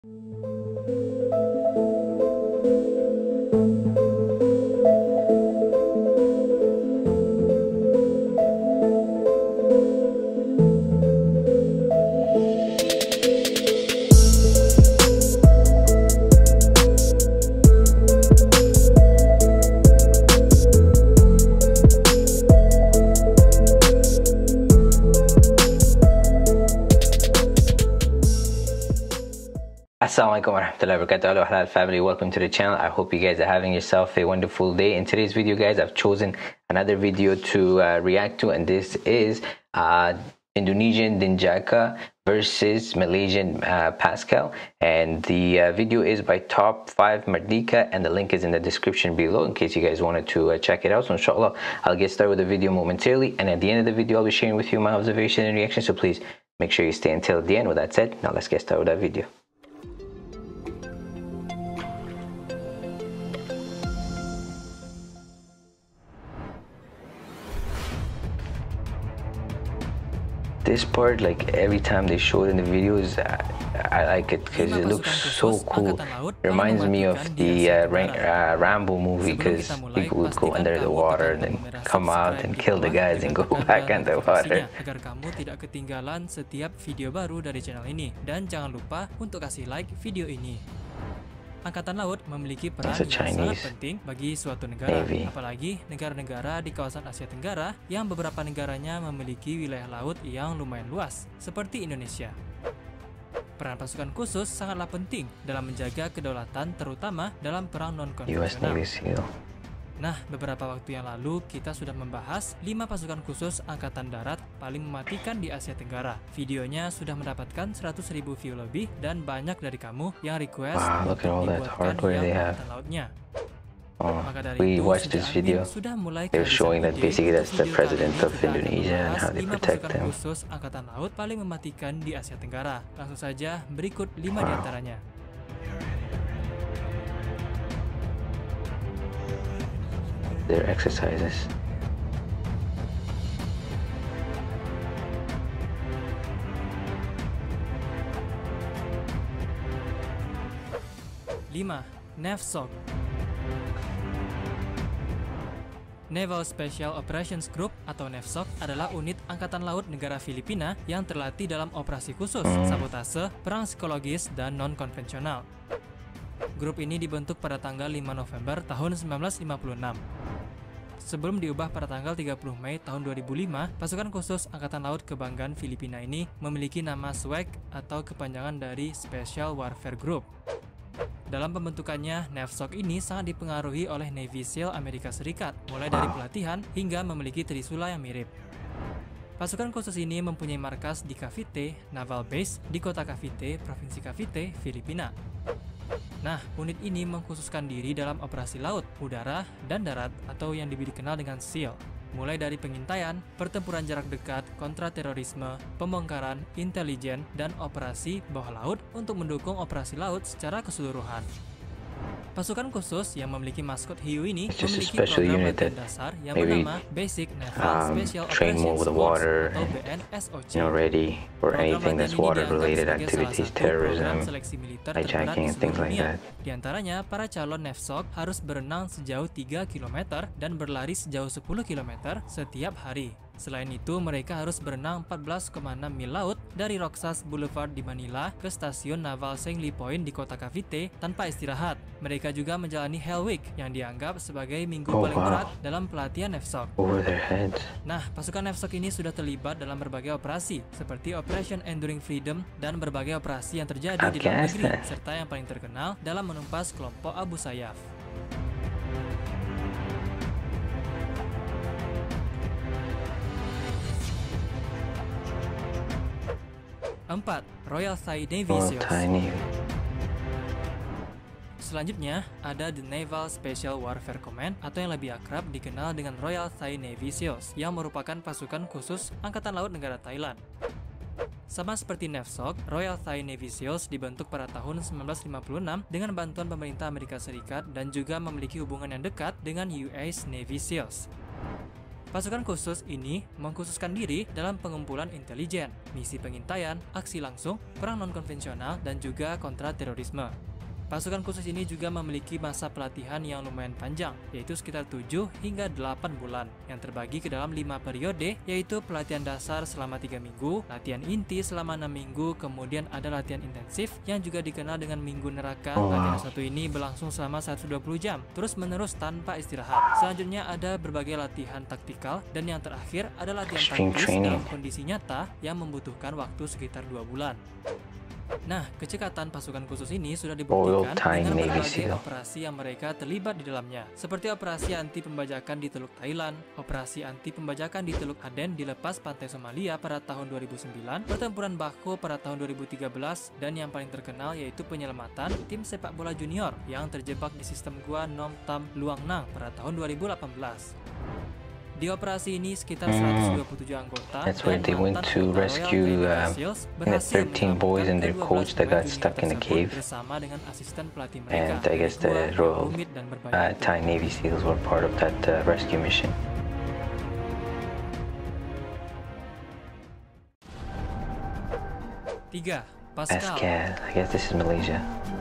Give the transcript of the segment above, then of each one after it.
Assalamualaikum warahmatullahi wabarakatuh. Hello halal family, welcome to the channel. I hope you guys are having yourself a wonderful day. In today's video guys, I've chosen another video to react to, and this is Indonesian Denjaka versus Malaysian Pascal, and the video is by Top 5 Mardika, and the link is in the description below in case you guys wanted to check it out. So inshallah I'll get started with the video momentarily, and at the end of the video I'll be sharing with you my observation and reaction, so please make sure you stay until the end. With that said, now let's get started with that video. This part, like every time they show it in the videos, I like it because it looks so cool. Reminds me of the Rambo movie, because people would go under the water and then come out and kill the guys and go back under the water. Agar kamu tidak ketinggalan setiap video baru dari channel ini, dan jangan lupa untuk kasih like video ini. Angkatan Laut memiliki peran yang sangat penting bagi suatu negara, apalagi negara-negara di kawasan Asia Tenggara yang beberapa negaranya memiliki wilayah laut yang lumayan luas, seperti Indonesia. Peran pasukan khusus sangatlah penting dalam menjaga kedaulatan, terutama dalam perang non-konvensional. Nah, beberapa waktu yang lalu kita sudah membahas 5 pasukan khusus Angkatan Darat paling mematikan di Asia Tenggara. Videonya sudah mendapatkan 100.000 view lebih, dan banyak dari kamu yang request untuk dibuatkan yang Angkatan Lautnya. Maka dari itu, sudah mulai they're showing that basically that's the president of Indonesia and how they protect them. Khusus Angkatan Laut paling mematikan di Asia Tenggara. Langsung saja berikut 5 diantaranya. Their exercises. NAVSOC, Naval Special Operations Group atau NAVSOC adalah unit Angkatan Laut negara Filipina yang terlatih dalam operasi khusus, sabotase, perang psikologis, dan non-konvensional. Grup ini dibentuk pada tanggal 5 November tahun 1956. Sebelum diubah pada tanggal 30 Mei tahun 2005, pasukan khusus Angkatan Laut Kebanggaan Filipina ini memiliki nama SWAG atau kepanjangan dari Special Warfare Group. Dalam pembentukannya, NAVSOC ini sangat dipengaruhi oleh Navy SEAL Amerika Serikat, mulai dari pelatihan hingga memiliki trisula yang mirip. Pasukan khusus ini mempunyai markas di Cavite Naval Base di kota Cavite, Provinsi Cavite, Filipina. Nah, unit ini mengkhususkan diri dalam operasi laut, udara, dan darat atau yang dikenal dengan SEAL. Mulai dari pengintaian, pertempuran jarak dekat, kontraterorisme, pembongkaran, intelijen, dan operasi bawah laut untuk mendukung operasi laut secara keseluruhan. Pasukan khusus yang memiliki maskot hiu ini memiliki program latihan dasar yang bernama Basic Naval Special Operations Force atau BNSOC. Ready for anything that's water-related activities, terrorism, hijacking, and things like that. Di antaranya, para calon NAVSOC harus berenang sejauh 3 km dan berlari sejauh 10 km setiap hari. Selain itu, mereka harus berenang 14,6 mil laut dari Roxas Boulevard di Manila ke stasiun Naval Sengli Point di kota Cavite tanpa istirahat. Mereka juga menjalani Hell Week yang dianggap sebagai minggu paling berat dalam pelatihan NAVSOC. Nah, pasukan NAVSOC ini sudah terlibat dalam berbagai operasi seperti Operation Enduring Freedom dan berbagai operasi yang terjadi di dalam negeri, serta yang paling terkenal dalam menumpas kelompok Abu Sayyaf. 4. Royal Thai Navy SEALs. Selanjutnya, ada The Naval Special Warfare Command atau yang lebih akrab dikenal dengan Royal Thai Navy SEALs, yang merupakan pasukan khusus Angkatan Laut negara Thailand. Sama seperti NAVSOC, Royal Thai Navy SEALs dibentuk pada tahun 1956 dengan bantuan pemerintah Amerika Serikat dan juga memiliki hubungan yang dekat dengan US Navy SEALs. Pasukan khusus ini mengkhususkan diri dalam pengumpulan intelijen, misi pengintaian, aksi langsung, perang non-konvensional, dan juga kontra terorisme. Pasukan khusus ini juga memiliki masa pelatihan yang lumayan panjang, yaitu sekitar 7 hingga 8 bulan, yang terbagi ke dalam 5 periode, yaitu pelatihan dasar selama 3 minggu, latihan inti selama 6 minggu, kemudian ada latihan intensif yang juga dikenal dengan Minggu Neraka. Latihan satu ini berlangsung selama 120 jam, terus-menerus tanpa istirahat. Selanjutnya ada berbagai latihan taktikal, dan yang terakhir ada latihan taktis dalam kondisi nyata yang membutuhkan waktu sekitar 2 bulan. Nah, kecekatan pasukan khusus ini sudah dibuktikan dengan berbagai operasi yang mereka terlibat di dalamnya, seperti operasi anti pembajakan di Teluk Thailand, operasi anti pembajakan di Teluk Aden di lepas pantai Somalia pada tahun 2009, pertempuran Bako pada tahun 2013, dan yang paling terkenal yaitu penyelamatan tim sepak bola junior yang terjebak di sistem gua Nom Tam Luang Nang pada tahun 2018. Di operasi ini sekitar 127 anggota That's where they went to rescue the 13 boys and their coach that got stuck in the cave. Bersama dengan asisten pelatih mereka. And I guess the Royal Thai Navy SEALs were part of that rescue mission. Tiga, Pascal. I guess this is Malaysia.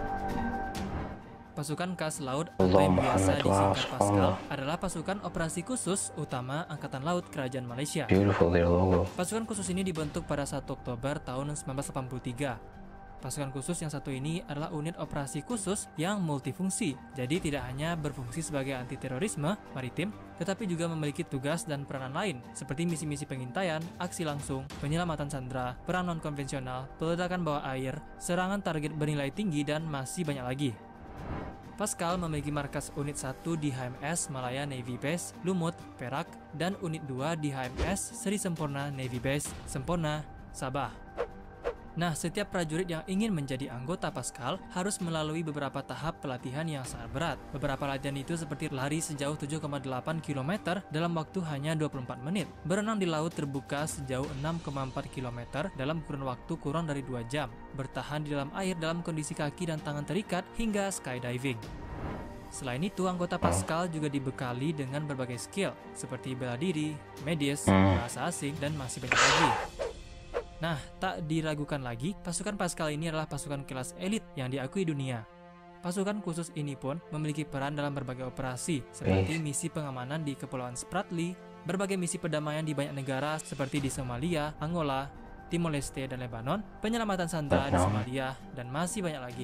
Pasukan Khas Laut atau yang biasa disingkat Pascal adalah pasukan operasi khusus utama Angkatan Laut Kerajaan Malaysia. Beautiful their logo. Pasukan khusus ini dibentuk pada 1 Oktober tahun 1983. Pasukan khusus yang satu ini adalah unit operasi khusus yang multifungsi, jadi tidak hanya berfungsi sebagai anti terorisme maritim, tetapi juga memiliki tugas dan peranan lain, seperti misi-misi pengintaian, aksi langsung, penyelamatan sandera, perang non-konvensional, peledakan bawah air, serangan target bernilai tinggi, dan masih banyak lagi. Pascal memiliki markas unit 1 di HMS Malaya Navy Base, Lumut, Perak, dan unit 2 di HMS Seri Sempurna Navy Base, Sempurna, Sabah. Nah, setiap prajurit yang ingin menjadi anggota Pascal harus melalui beberapa tahap pelatihan yang sangat berat. Beberapa latihan itu seperti lari sejauh 7,8 km dalam waktu hanya 24 menit, berenang di laut terbuka sejauh 6,4 km dalam kurun waktu kurang dari 2 jam, bertahan di dalam air dalam kondisi kaki dan tangan terikat, hingga skydiving. Selain itu, anggota Pascal juga dibekali dengan berbagai skill, seperti bela diri, medis, bahasa asing, dan masih banyak lagi. Nah, tak diragukan lagi, pasukan Pascal ini adalah pasukan kelas elit yang diakui dunia. Pasukan khusus ini pun memiliki peran dalam berbagai operasi, seperti misi pengamanan di Kepulauan Spratly, berbagai misi perdamaian di banyak negara seperti di Somalia, Angola, Timor Leste, dan Lebanon, penyelamatan sandera di Somalia, dan masih banyak lagi.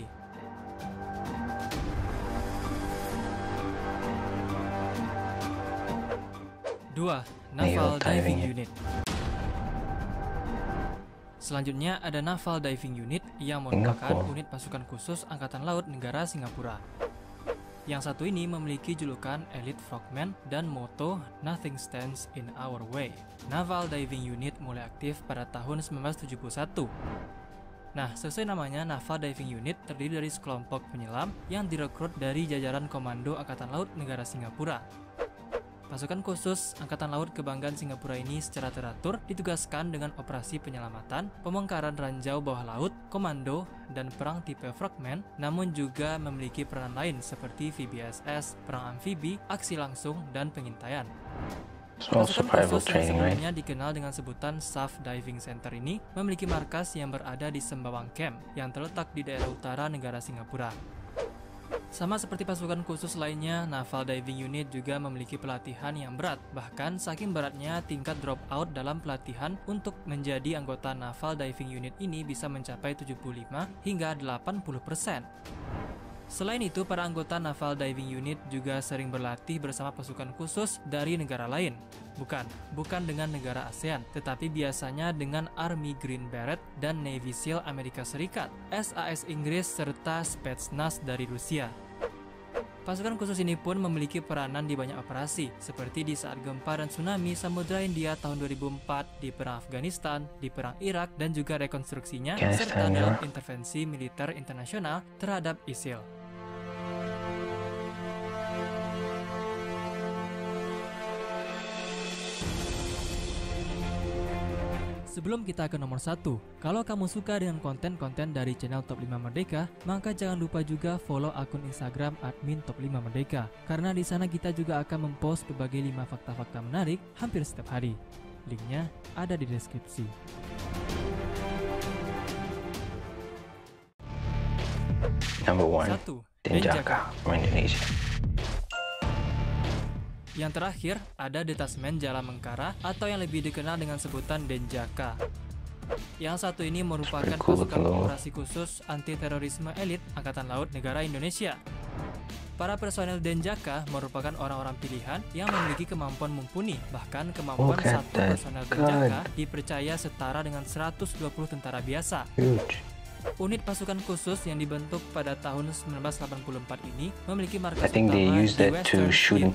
Dua, Naval Diving Unit. Selanjutnya ada Naval Diving Unit yang merupakan unit pasukan khusus Angkatan Laut negara Singapura. Yang satu ini memiliki julukan Elite Frogmen dan moto Nothing Stands in Our Way. Naval Diving Unit mulai aktif pada tahun 1971. Nah, sesuai namanya, Naval Diving Unit terdiri dari sekelompok penyelam yang direkrut dari jajaran Komando Angkatan Laut negara Singapura. Pasukan khusus Angkatan Laut Kebanggaan Singapura ini secara teratur ditugaskan dengan operasi penyelamatan, pembongkaran ranjau bawah laut, komando, dan perang tipe frogman, namun juga memiliki peranan lain seperti VBSS, perang amfibi, aksi langsung, dan pengintaian. Pasukan khusus yang sebelumnya dikenal dengan sebutan SAF Diving Center ini memiliki markas yang berada di Sembawang Camp yang terletak di daerah utara negara Singapura. Sama seperti pasukan khusus lainnya, Naval Diving Unit juga memiliki pelatihan yang berat. Bahkan saking beratnya, tingkat drop out dalam pelatihan untuk menjadi anggota Naval Diving Unit ini bisa mencapai 75 hingga 80%. Selain itu, para anggota Naval Diving Unit juga sering berlatih bersama pasukan khusus dari negara lain. Bukan dengan negara ASEAN, tetapi biasanya dengan Army Green Beret dan Navy SEAL Amerika Serikat, SAS Inggris, serta Spetsnaz dari Rusia. Pasukan khusus ini pun memiliki peranan di banyak operasi, seperti di saat gempa dan tsunami Samudra Hindia tahun 2004, di perang Afghanistan, di perang Irak, dan juga rekonstruksinya, serta dalam intervensi militer internasional terhadap ISIL. Sebelum kita ke nomor 1, kalau kamu suka dengan konten-konten dari channel Top 5 Merdeka, maka jangan lupa juga follow akun Instagram admin Top 5 Merdeka. Karena di sana kita juga akan mempost berbagai 5 fakta-fakta menarik hampir setiap hari. Linknya ada di deskripsi. Number 1, 1. Denjaka from Indonesia. Yang terakhir, ada Detasmen Jala Mengkara atau yang lebih dikenal dengan sebutan Denjaka. Yang satu ini merupakan pasukan operasi khusus anti-terorisme elit Angkatan Laut Negara Indonesia. Para personel Denjaka merupakan orang-orang pilihan yang memiliki kemampuan mumpuni. Bahkan kemampuan satu personel Denjaka dipercaya setara dengan 120 tentara biasa. Unit pasukan khusus yang dibentuk pada tahun 1984 ini memiliki markas utama di Western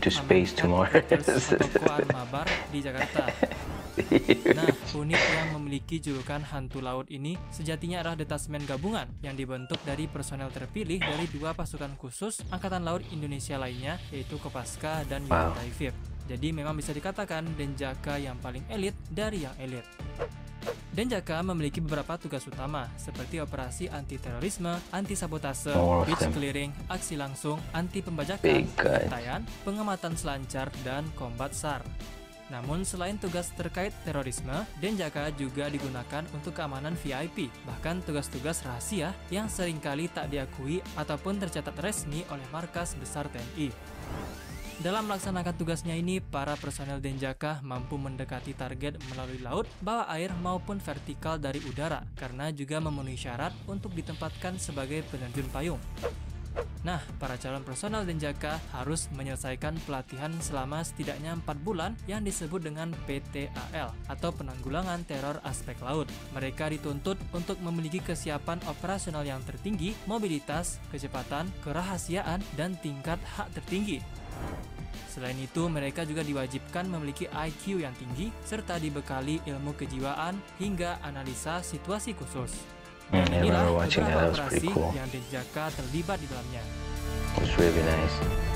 Koan Mabar di Jakarta. Nah, unit yang memiliki julukan Hantu Laut ini sejatinya adalah detasmen gabungan yang dibentuk dari personel terpilih dari 2 pasukan khusus Angkatan Laut Indonesia lainnya, yaitu Kopaska dan Yontaifib. Jadi memang bisa dikatakan Denjaka yang paling elit dari yang elit. Denjaka memiliki beberapa tugas utama seperti operasi anti-terorisme, anti-sabotase, beach clearing, aksi langsung, anti-pembajakan, pengintaian, pengamatan selancar, dan kombat SAR. Namun selain tugas terkait terorisme, Denjaka juga digunakan untuk keamanan VIP, bahkan tugas-tugas rahasia yang seringkali tak diakui ataupun tercatat resmi oleh markas besar TNI. Dalam melaksanakan tugasnya ini, para personel Denjaka mampu mendekati target melalui laut, bawah air maupun vertikal dari udara, karena juga memenuhi syarat untuk ditempatkan sebagai penerjun payung. Nah, para calon personel Denjaka harus menyelesaikan pelatihan selama setidaknya 4 bulan yang disebut dengan PTAL atau Penanggulangan Teror Aspek Laut. Mereka dituntut untuk memiliki kesiapan operasional yang tertinggi, mobilitas, kecepatan, kerahasiaan, dan tingkat hak tertinggi. Selain itu, mereka juga diwajibkan memiliki IQ yang tinggi serta dibekali ilmu kejiwaan hingga analisa situasi khusus. Dan inilah beberapa operasi yang Denjaka terlibat di dalamnya. It's really nice.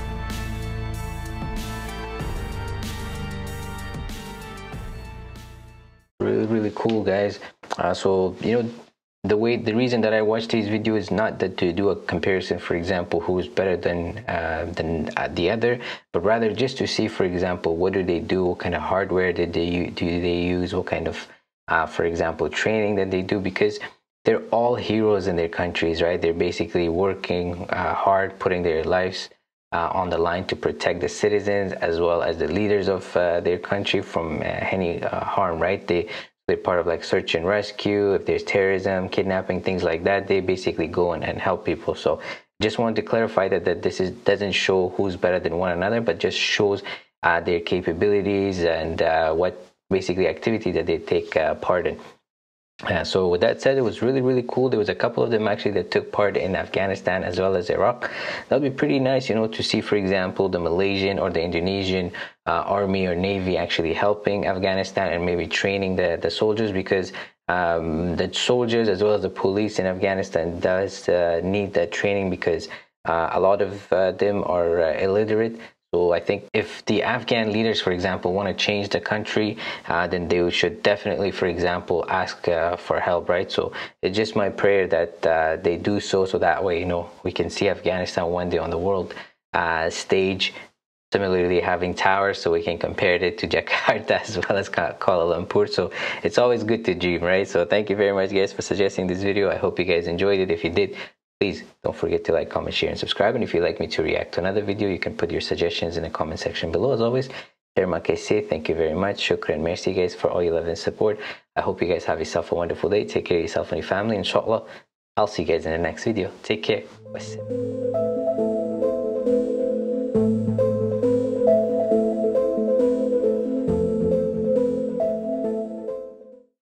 Really cool, guys. So the reason that I watch these videos is not that to do a comparison, for example, who is better than the other, but rather just to see, for example, what do they do, what kind of hardware do they use, what kind of, for example, training that they do, because they're all heroes in their countries, right? They're basically working hard, putting their lives on the line to protect the citizens as well as the leaders of their country from any harm, right? They're part of like search and rescue. If there's terrorism, kidnapping, things like that, they basically go and help people. So just wanted to clarify that this doesn't show who's better than one another, but just shows their capabilities and what basically activity that they take part in. So with that said, it was really cool. There was a couple of them actually that took part in Afghanistan as well as Iraq. That would be pretty nice, to see, for example, the Malaysian or the Indonesian army or navy actually helping Afghanistan and maybe training the soldiers, because the soldiers as well as the police in Afghanistan does need that training, because a lot of them are illiterate. So I think if the Afghan leaders, for example, want to change the country, then they should definitely, for example, ask for help, right? So it's just my prayer that they do so that way, we can see Afghanistan one day on the world stage, similarly having towers, so we can compare it to Jakarta as well as Kuala Lumpur. So it's always good to dream, right? So thank you very much, guys, for suggesting this video. I hope you guys enjoyed it. If you did, please don't forget to like, comment, share, and subscribe. And if you'd like me to react to another video, you can put your suggestions in the comment section below. As always, thank you very much. Shukran, merci, guys, for all your love and support. I hope you guys have yourself a wonderful day. Take care of yourself and your family. Inshallah, I'll see you guys in the next video. Take care. Wassalam.